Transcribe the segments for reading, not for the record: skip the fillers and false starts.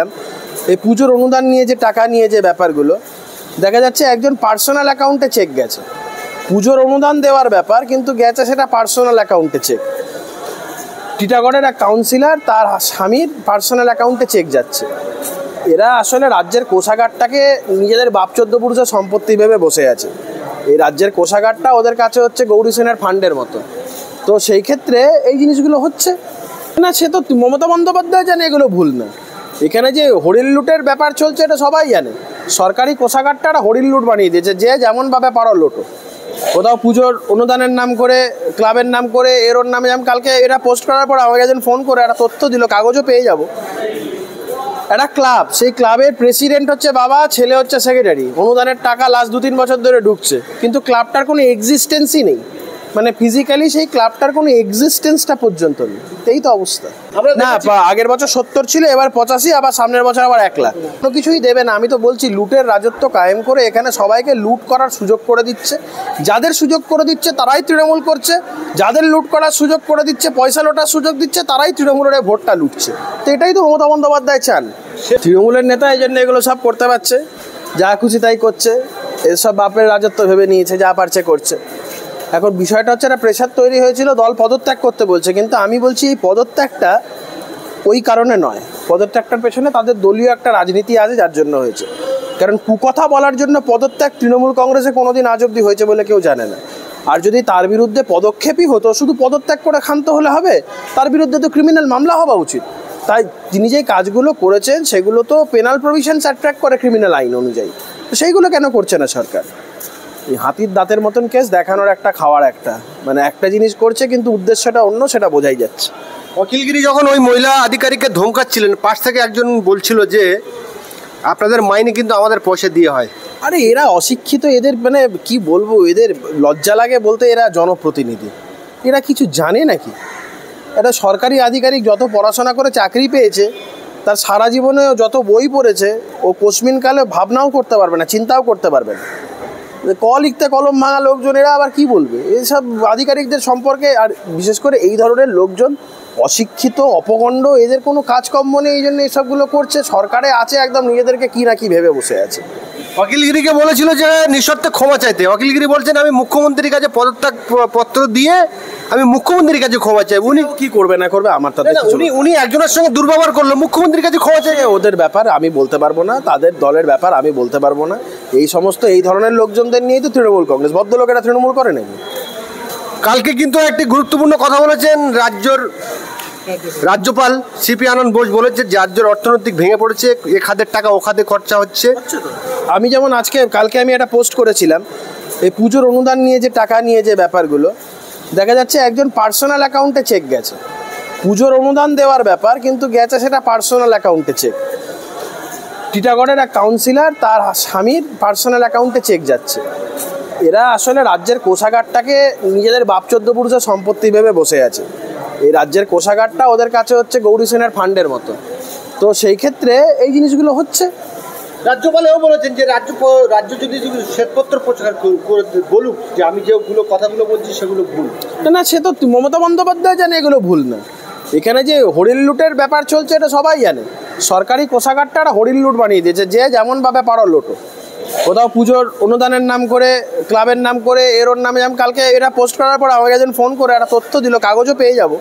এই পুজোর অনুদান নিয়ে যে টাকা নিয়ে যে ব্যাপারগুলো দেখা যাচ্ছে একজন পার্সোনাল অ্যাকাউন্টে চেক গেছে। পুজোর অনুদান দেওয়ার ব্যাপার, কিন্তু গেছে সেটা পার্সোনাল অ্যাকাউন্টে চেক। টিটাগড়ের এক কাউন্সিলর তার স্বামীর পার্সোনাল অ্যাকাউন্টে চেক যাচ্ছে। এরা আসলে রাজ্যের কোষাগারটাকে নিজেদের বাপচোদ্দ পুরুষের সম্পত্তি ভেবে বসে আছে। এই রাজ্যের কোষাগারটা ওদের কাছে হচ্ছে গৌরী সেনের ফান্ডের মতো। তো সেই ক্ষেত্রে এই জিনিসগুলো হচ্ছে না, সে তো মমতা বন্দ্যোপাধ্যায় জানে এগুলো ভুল না। এখানে যে হরিণ লুটের ব্যাপার চলছে এটা সবাই জানে। সরকারি কোষাগারটা একটা হরিণ লুট বানিয়ে দিয়েছে, যে যেমনভাবে পারো লোটো। কোথাও পুজোর অনুদানের নাম করে, ক্লাবের নাম করে, এর ওর নামে। যেমন কালকে এটা পোস্ট করার পর আমাকে একজন ফোন করে একটা তথ্য দিল, কাগজও পেয়ে যাব। একটা ক্লাব, সেই ক্লাবের প্রেসিডেন্ট হচ্ছে বাবা, ছেলে হচ্ছে সেক্রেটারি। অনুদানের টাকা লাস্ট 2-3 বছর ধরে ঢুকছে, কিন্তু ক্লাবটার কোনো এক্সিস্টেন্সই নেই। মানে ফিজিক্যালি সেই ক্লাবটার কোনো এক্সিস্টেন্সটা পর্যন্ত নেই। এই তো অবস্থা। না, আগের বছর 70 ছিল, এবার 85, আবার সামনের বছর আবার 1 লাখ। কোনো কিছুই দেবে না। আমি তো বলছি লুটের রাজত্ব কায়েম করে এখানে সবাইকে লুট করার সুযোগ করে দিচ্ছে। যাদের সুযোগ করে দিচ্ছে তারাই তৃণমূল করছে, যাদের লুট করার সুযোগ করে দিচ্ছে, পয়সা লোটার সুযোগ দিচ্ছে, তারাই তৃণমূলের ভোটটা লুটছে। তো এটাই তো মমতা বন্দ্যোপাধ্যায় চান। তৃণমূলের নেতা এই জন্য এগুলো সব করতে পারছে, যা খুশি তাই করছে। এসব বাপের রাজত্ব ভেবে নিয়েছে, যা পারছে করছে। এখন বিষয়টা হচ্ছে একটা প্রেশার তৈরি হয়েছিল, দল পদত্যাগ করতে বলছে। কিন্তু আমি বলছি এই পদত্যাগটা ওই কারণে নয়। পদত্যাগটার পেছনে তাদের দলীয় একটা রাজনীতি আছে, যার জন্য হয়েছে। কারণ কুকথা বলার জন্য পদত্যাগ তৃণমূল কংগ্রেসে কোনোদিন আজ অব্দি হয়েছে বলে কেউ জানে না। আর যদি তার বিরুদ্ধে পদক্ষেপই হতো, শুধু পদত্যাগ করে ক্ষান্ত হলে হবে? তার বিরুদ্ধে তো ক্রিমিনাল মামলা হওয়া উচিত। তাই তিনি যে কাজগুলো করেছেন সেগুলো তো পেনাল প্রভিশনস অ্যাট্রাক্ট করে ক্রিমিনাল আইন অনুযায়ী। তো সেইগুলো কেন করছে না সরকার? এই হাতির দাঁতের মতন কেস দেখানোর একটা, খাওয়ার একটা, মানে একটা জিনিস করছে কিন্তু উদ্দেশ্যটা অন্য, সেটা বোঝাই যাচ্ছে। অখিলগিরি যখন ওই মহিলা আধিকারিককে ধমকাচ্ছিলেন, পাশ থেকে একজন বলছিল যে আপনাদের মাইনে কিন্তু আমাদের পয়সা দিয়ে হয়। আরে এরা অশিক্ষিত, এদের মানে কি বলবো, এদের লজ্জা লাগে বলতে। এরা জনপ্রতিনিধি, এরা কিছু জানে নাকি? একটা সরকারি আধিকারিক যত পড়াশোনা করে চাকরি পেয়েছে, তার সারা জীবনে যত বই পড়েছে, ও কোশ্মিনকালে ভাবনাও করতে পারবে না, চিন্তাও করতে পারবে না। ক লিখতে কলম ভাঙা লোকজন, এরা আবার কি বলবে এইসব আধিকারিকদের সম্পর্কে? আর বিশেষ করে এই ধরনের লোকজন অশিক্ষিত, অপগণ্ড, এদের কোনো কাজকর্ম নেই, এই জন্য এসবগুলো করছে। সরকারে আছে একদম নিজেদেরকে কি না কি ভেবে বসে আছে। অখিলগিরিকে বলেছিল যে নিঃশর্তে ক্ষমা চাইতে। অখিলগিরি বলছেন আমি মুখ্যমন্ত্রীর কাছে পদত্যাগ পত্র দিয়ে আমি মুখ্যমন্ত্রীর কাছে ক্ষমা চাই। উনি কি করবে না করবে আমার তাতে উনি একজনের সঙ্গে দুর্ব্যবহার করলো, মুখ্যমন্ত্রীর কাছে ক্ষমা চাই। ওদের ব্যাপার আমি বলতে পারবো না, তাদের দলের ব্যাপার আমি বলতে পারবো না। এই সমস্ত এই ধরনের লোকজনদের নিয়েই তো তৃণমূল কংগ্রেস। ভদ্রলোকেরা তৃণমূল করে নাকি? কালকে কিন্তু একটি গুরুত্বপূর্ণ কথা বলেছেন রাজ্যপাল সিপি আনন্দ বোস। বলেছে যে রাজ্যের অর্থনৈতিক ভেঙে পড়েছে, এ খাতের টাকা ও খাতে খরচা হচ্ছে। আমি যেমন কালকে আমি একটা পোস্ট করেছিলাম, এই পুজোর অনুদান নিয়ে যে টাকা নিয়ে যে ব্যাপারগুলো দেখা যাচ্ছে একজন পার্সোনাল অ্যাকাউন্টে চেক গেছে। পুজোর অনুদান দেওয়ার ব্যাপার, কিন্তু গেছে সেটা পার্সোনাল অ্যাকাউন্টে চেক। টিটাগড়ের এক কাউন্সিলর তার স্বামীর পার্সোনাল অ্যাকাউন্টে চেক যাচ্ছে। এরা আসলে রাজ্যের কোষাগারটাকে নিজেদের বাপচোদ্দ পুরুষের সম্পত্তি ভেবে বসে আছে। এই রাজ্যের কোষাগারটা ওদের কাছে হচ্ছে গৌরী সেনের ফান্ডের মতো। তো সেই ক্ষেত্রে এই জিনিসগুলো হচ্ছে। রাজ্যপাল এও বলেছেন যে রাজ্য যদি শ্বেতপত্র প্রচার করে বলুক যে আমি যেগুলো কথাগুলো বলছি সেগুলো ভুল। না, সে তো মমতা বন্দ্যোপাধ্যায় জানে এগুলো ভুল না। এখানে যে হরিণ লুটের ব্যাপার চলছে এটা সবাই জানে। সরকারি কোষাগারটা একটা হরিণ লুট বানিয়ে দিয়েছে, যে যেমনভাবে পারো লোটো। কোথাও পুজোর অনুদানের নাম করে, ক্লাবের নাম করে, এর ওর নামে। যেমন কালকে এটা পোস্ট করার পর আমাকে একজন ফোন করে একটা তথ্য দিল, কাগজও পেয়ে যাব।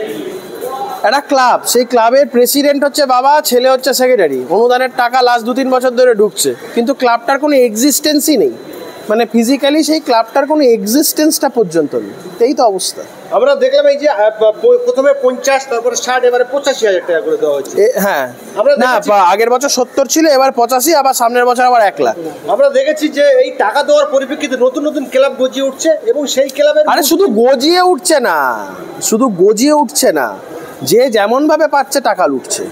একটা ক্লাব, সেই ক্লাবের প্রেসিডেন্ট হচ্ছে বাবা, ছেলে হচ্ছে সেক্রেটারি। অনুদানের টাকা লাস্ট 2-3 বছর ধরে ঢুকছে, কিন্তু ক্লাবটার কোনো এক্সিস্টেন্সই নেই। মানে ফিজিক্যালি সেই ক্লাবটার কোনো এক্সিস্টেন্সটা পর্যন্ত নেই। এই তো অবস্থা। আমরা দেখলাম এই যে প্রথমে 50, তারপরে 60, এবারে 85,000 টাকা করে দেওয়া হয়েছে। হ্যাঁ, না, আগের বছর 70 ছিল, এবার 85, আবার সামনের বছর আবার 1 লাখ। আমরা দেখেছি যে এই টাকা দেওয়ার পরিপ্রেক্ষিতে নতুন নতুন ক্লাব গজিয়ে উঠছে, এবং সেই ক্লাবের শুধু গজিয়ে উঠছে না, শুধু গজিয়ে উঠছে না, যে যেমনভাবে পাচ্ছে টাকা লুটছে।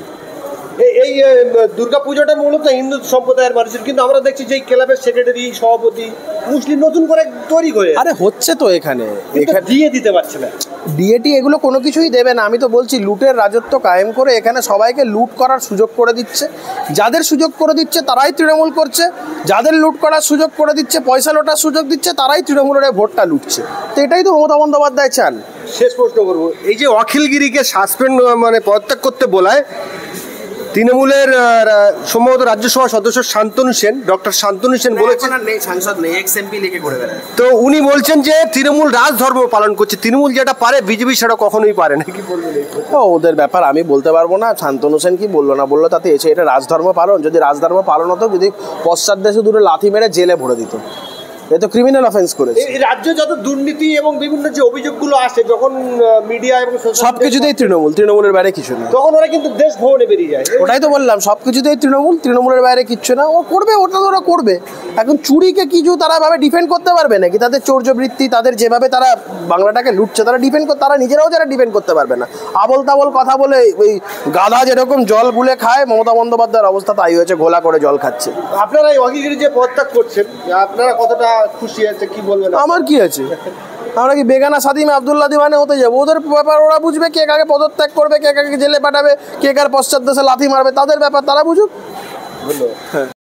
এই দুর্গাপুজোটা মূলত হিন্দু সম্প্রদায়ের মানুষের, কিন্তু আমরা দেখছি যে এই ক্লাবের সেক্রেটারি, সভাপতি মুসলিম নতুন করে তৈরি করে। আরে হচ্ছে তো, এখানে দিয়ে দিতে পারছে না, ডিএটি এগুলো কোনো কিছুই দেবে না। আমি তো বলছি লুটের রাজত্ব কায়েম করে এখানে সবাইকে লুট করার সুযোগ করে দিচ্ছে। যাদের সুযোগ করে দিচ্ছে তারাই তৃণমূল করছে, যাদের লুট করার সুযোগ করে দিচ্ছে, পয়সা লোটার সুযোগ দিচ্ছে, তারাই তৃণমূলের ভোটটা লুটছে। তো এটাই তো মমতা বন্দ্যোপাধ্যায় চান। শেষ প্রশ্ন করবো, এই যে অখিলগিরিকে সাসপেন্ড মানে পদত্যাগ করতে বলায় তৃণমূলের সম্ভবত রাজ্যসভা সদস্য শান্তনু সেন, ডক্টর শান্তনু সেন বলেছেন, সাংসদ নেই, এক্স এমপি লিখে করে বেড়ায়। তো উনি বলছেন যে তৃণমূল রাজধর্ম পালন করছে, তৃণমূল যেটা পারে বিজেপি সেটা কখনোই পারে না। কি বলবেন? ওদের ব্যাপার আমি বলতে পারবো না। শান্তনু সেন কি বললো না বললো তাতে এসে এটা রাজধর্ম পালন। যদি রাজধর্ম পালন হতো, যদি পশ্চাৎ দেশে দুটো লাথি মেরে জেলে ভরে দিত। এ তো ক্রিমিনাল অফেন্স করেছে। এই রাজ্যে যত দুর্নীতি এবং বিভিন্ন যে অভিযোগগুলো আসে যখন মিডিয়া এবং সবকিছুতেই তৃণমূলের বাইরে কিছু নেই। তখন ওরা কিন্তু দেশ ভ্রমণে বেরিয়ে যায়। ওটাই তো বললাম, সবকিছুতেই তৃণমূলের বাইরে কিচ্ছু না। ও করবে, ওটা তো ওরা করবে। এখন চুরিকে কিছু তারা ভাবে ডিফেন্ড করতে পারবে নাকি? তাদের চৌর্যবৃত্তি, তাদের যেভাবে তারা বাংলাটাকে লুটছে, তারা নিজেরাও যারা ডিফেন্ড করতে পারবে না। আবল তাবল কথা বলে ওই গাধা যেরকম জল গুলে খায়, মমতা বন্দ্যোপাধ্যায়ের অবস্থা তাই হয়েছে, ঘোলা করে জল খাচ্ছে। আপনারা এই অগিগিরি যে পদত্যাগ করছেন, আপনারা কতটা খুশি আছে কি বলবেন? আমার কি আছে, আমরা কি বেগানা সাদিমে আব্দুল্লাহ দিওয়ানে হতে যাবো? ওদের ব্যাপার, ওরা বুঝবে কে কাকে পদত্যাগ করবে, কে কাকে জেলে পাঠাবে, কে কার পশ্চাৎ দেশে লাথি মারবে, তাদের ব্যাপার, তারা বুঝুক। ধন্যবাদ।